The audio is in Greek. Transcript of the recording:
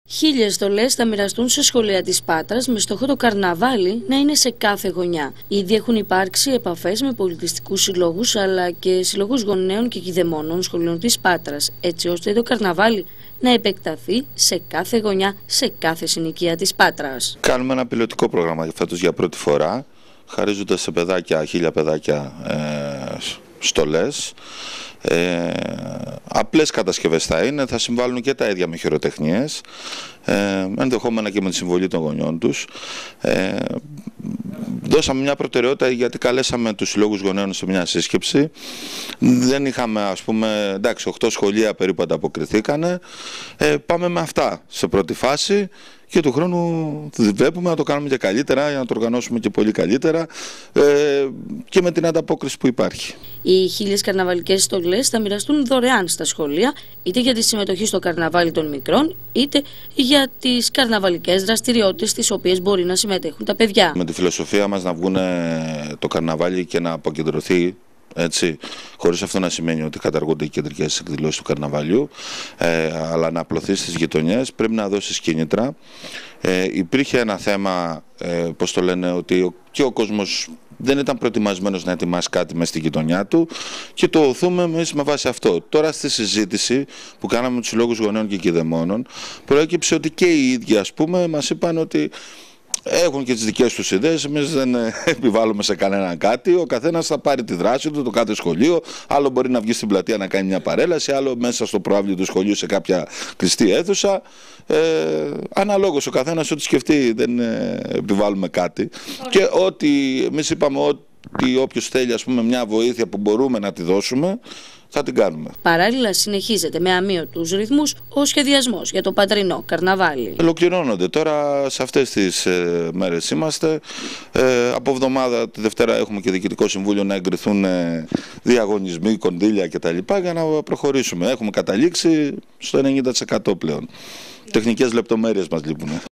1.000 στολές θα μοιραστούν σε σχολεία της Πάτρας με στόχο το καρναβάλι να είναι σε κάθε γωνιά. Ήδη έχουν υπάρξει επαφές με πολιτιστικούς συλλόγους αλλά και συλλόγους γονέων και κηδεμόνων σχολείων της Πάτρας, έτσι ώστε το καρναβάλι να επεκταθεί σε κάθε γωνιά, σε κάθε συνοικία της Πάτρας. Κάνουμε ένα πιλωτικό πρόγραμμα φέτος για πρώτη φορά, χαρίζοντας σε παιδάκια, 1.000 παιδάκια στολές. Απλές κατασκευές θα είναι, θα συμβάλλουν και τα ίδια με χειροτεχνίες, ενδεχόμενα και με τη συμβολή των γονιών τους. Δώσαμε μια προτεραιότητα γιατί καλέσαμε τους συλλόγους γονέων σε μια σύσκεψη. Δεν είχαμε, ας πούμε, εντάξει, 8 σχολεία περίπου ανταποκριθήκανε. Πάμε με αυτά σε πρώτη φάση και του χρόνου βλέπουμε να το κάνουμε και καλύτερα, για να το οργανώσουμε και πολύ καλύτερα και με την ανταπόκριση που υπάρχει. Οι 1.000 καρναβαλικές στολές θα μοιραστούν δωρεάν στα σχολεία, είτε για τη συμμετοχή στο καρναβάλι των μικρών, είτε για τις καρναβαλικές δραστηριότητες στις οποίες μπορεί να συμμετέχουν τα παιδιά. Με τη φιλοσοφία μας να βγουν το καρναβάλι και να αποκεντρωθεί, έτσι, χωρίς αυτό να σημαίνει ότι καταργούνται οι κεντρικές εκδηλώσεις του καρναβαλιού, αλλά να απλωθεί στις γειτονιές, πρέπει να δώσεις κίνητρα. Υπήρχε ένα θέμα, πώς το λένε, ότι και ο κόσμος δεν ήταν προετοιμασμένος να ετοιμάσει κάτι μέσα στη γειτονιά του και το οθούμε εμείς με βάση αυτό. Τώρα στη συζήτηση που κάναμε με τους συλλόγους γονέων και κηδεμόνων, προέκυψε ότι και οι ίδιοι, ας πούμε, μας είπαν ότι έχουν και τις δικές τους ιδέες, εμείς δεν επιβάλλουμε σε κανέναν κάτι, ο καθένας θα πάρει τη δράση του, το κάθε σχολείο, άλλο μπορεί να βγει στην πλατεία να κάνει μια παρέλαση, άλλο μέσα στο προάβλιο του σχολείου σε κάποια κλειστή αίθουσα. Αναλόγως ο καθένας ό,τι σκεφτεί, δεν επιβάλλουμε κάτι. Και ότι εμείς είπαμε ότι όποιος θέλει, ας πούμε, μια βοήθεια που μπορούμε να τη δώσουμε, θα την κάνουμε. Παράλληλα συνεχίζεται με αμύωτους ρυθμούς ο σχεδιασμός για το πατρινό καρναβάλι. Ολοκληρώνονται τώρα, σε αυτές τις μέρες είμαστε. Από εβδομάδα τη Δευτέρα έχουμε και Διοικητικό Συμβούλιο να εγκριθούν διαγωνισμοί, κονδύλια κτλ. Για να προχωρήσουμε. Έχουμε καταλήξει στο 90% πλέον. Τεχνικές λεπτομέρειες μας λείπουν.